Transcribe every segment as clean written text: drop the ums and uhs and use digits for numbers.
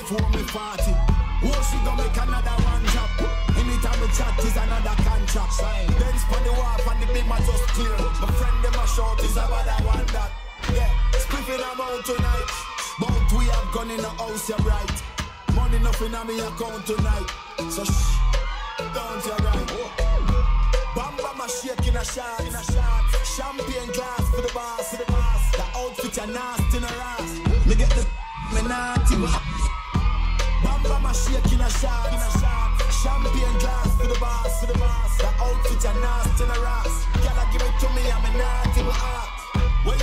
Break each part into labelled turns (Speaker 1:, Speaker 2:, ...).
Speaker 1: before me 40. Oh, she gon' make another one drop. Anytime we chat is another contract. Then spun the wharf and the beam are just clear. My friend them a short is about that one that. Yeah, spliffing about tonight. Both we have gone in the house, you're right. Money nothing on me account tonight. So shh, don't you right. Bam bam a shake in a shot. Champagne glass for the boss. The outfit are nasty in a ass. Me get the me naughty. Bam bam a shake in a shot. Champagne glass for the boss. The outfit are nasty in a ass. Gotta give it to me, I'm a naughty with art. Where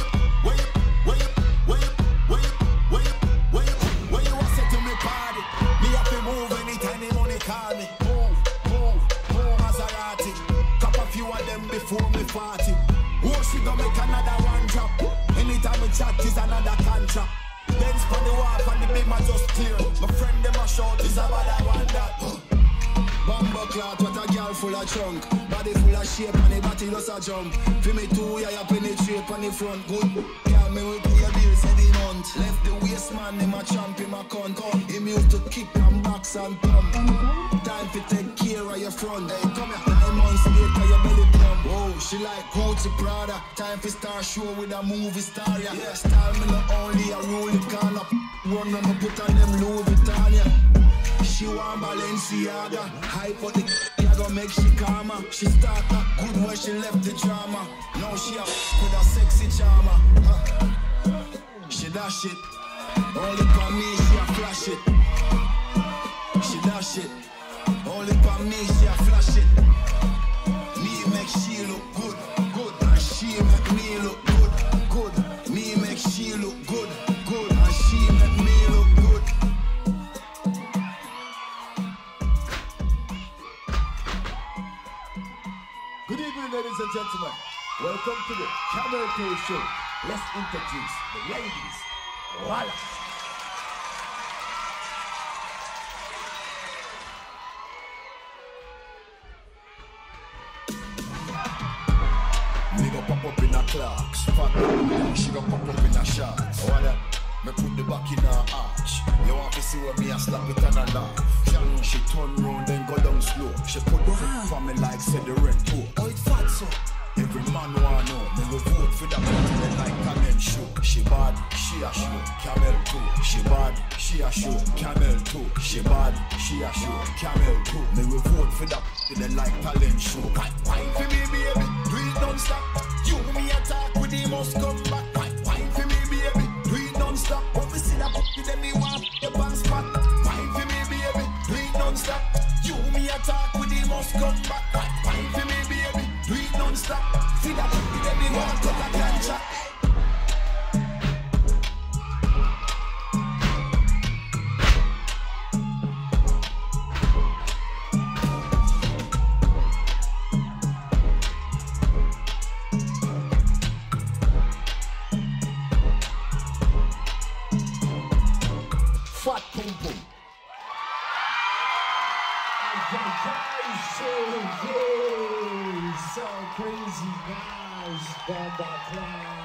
Speaker 1: you want to me party? Me have to move anytime the money call me. Move, Maserati. Cop a few of them before me 40. Oh, she gon' make another one drop. Anytime we chat is another contract. Then spun the wharf and the beam are just clear. My friend them a short is about that one that. Bumbo clout, what a girl full of trunk. Body full of shape and the body just a jump. Feel me too, yeah, you penetrate on the front. Good, girl, me will pay a bill, say the month. Left the waist man, him a champ, him a cunt. Him used to kick and box and pump. Time to take care of your front. Hey, come here, 9 months later, your belly plump. Oh, she like Gucci Prada. Time to start show with a movie star, yeah. Style me not only a rule it can up. Run when me put on them Louis Vuitton, yeah. She want Balenciaga. Hype out the I gon' make she calmer. She start up good when she left the drama. Now she up with a sexy charmer. She dash it. Only for me she a flash it. She dash it. Only for me she a flash it. Me make she look good. And she make me look good. Me make she look good. And she make me look good.
Speaker 2: Good evening, ladies and gentlemen. Welcome to the Camera Tour Show. Let's introduce the ladies. Voila!
Speaker 1: Me go pop up in a Clarks. Fat she go pop up in a shorts. Voila! Me put the back in her arch. You want to see where me a slap it and a laugh. She turn round then go down slow. She put the foot for me like said the rent too. Oh, it fat so. Every man wanna know. Me go vote for that man like camel show. She bad, she a show. Camel too. She bad, she a show. Camel too. She bad, she a show. Camel too. Me go vote for that man like talent show. Wine for me baby, do it non-stop. You me attack with the must come back. Wine for me baby, do it non-stop. When we see that puppy then me want the bang spot. Wine for me baby, do it non-stop. You me attack with the must come back. Wine for me baby, do it non-stop. See that puppy then me want to take a ganja.
Speaker 2: Fat Pum Pum. So crazy guys, Bomba Cloud.